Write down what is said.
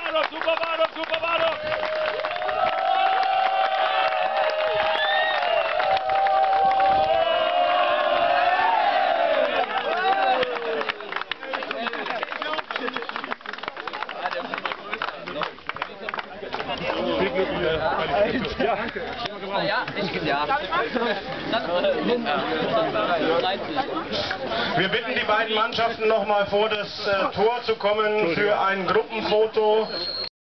Bahnhof, super Bahnhof, super Bahnhof! Wir bitten die beiden Mannschaften noch mal vor das Tor zu kommen für ein Gruppenfoto.